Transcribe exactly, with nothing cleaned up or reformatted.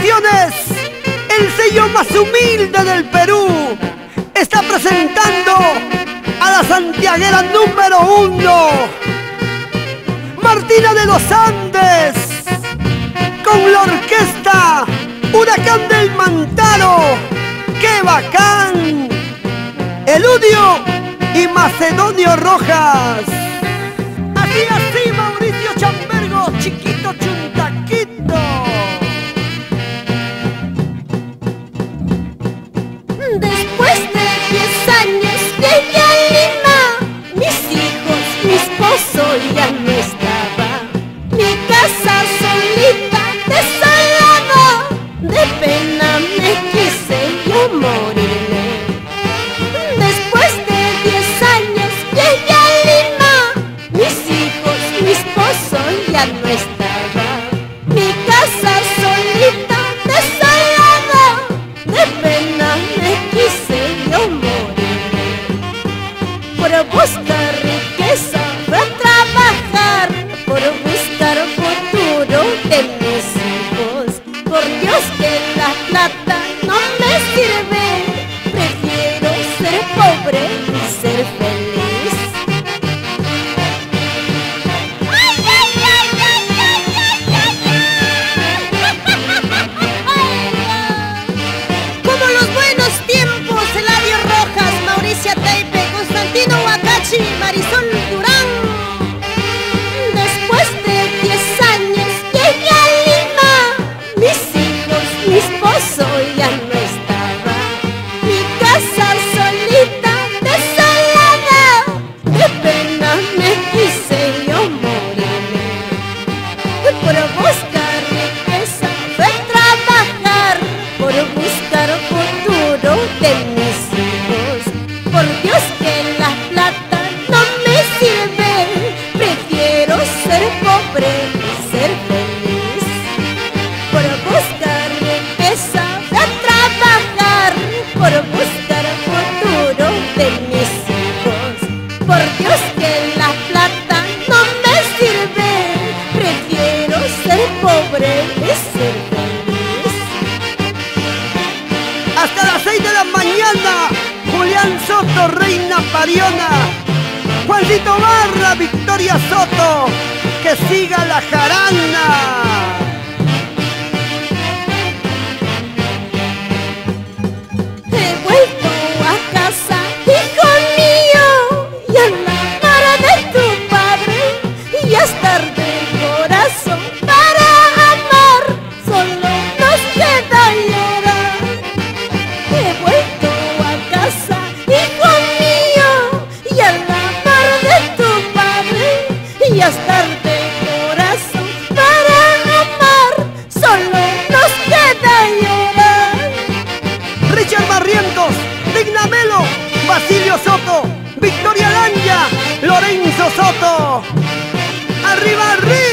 Producciones, el sello más humilde del Perú, está presentando a la santiaguera número uno, Martina de los Andes, con la orquesta Huracán del Mantaro. ¡Qué bacán! Eludio y Macedonio Rojas. Así, así, Mauricio Chambergo, chiquito chuntaquito. Después de diez años llegué a Lima, mis hijos, mi esposo ya no estaba, mi casa solita, desolada, de pena me quise yo morirme. Después de diez años llegué a Lima, mis hijos, mi esposo ya no estaba, mi casa solita, desolada, de pena me quise yo morirme. Por buscar riqueza fue a trabajar, por buscar futuro de mis hijos. Por Dios que la plata no me sirve, prefiero ser pobre y ser feliz. ¡Ay, ay, ay, ay, ay, ay, ay! Como los buenos tiempos, Eladio Rojas, Mauricia Teipe, Constantino Huacachi, Marisol Durán. Después de diez años llegué a Lima, mis hijos, mi esposo ya no estaba, mi casa solita, desolada, de pena me quise yo morirme. Por buscar riqueza fue a trabajar, por buscar futuro de mis hijos. Por Dios que la plata no me sirve, prefiero ser pobre y ser feliz. Por buscar riqueza fue a trabajar, por buscar futuro de mis hijos. Por Dios que la plata no me sirve, prefiero ser pobre y ser feliz. Hasta las seis de la mañana, Julián Soto, Reina Pariona, Juancito Barra, Victoria Soto, que siga la jarana. He vuelto a casa, hijo mío, y a la cara de tu padre, y es tarde corazón para amar, solo nos queda llorar. He vuelto a casa, hijo mío, y a la cara de tu padre, y es tarde corazón para amar, solo nos queda llorar. Richard Barrientos, Digna Melo, Basilio Soto, Victoria Lanya, Lorenzo Soto. ¡Arriba, arriba!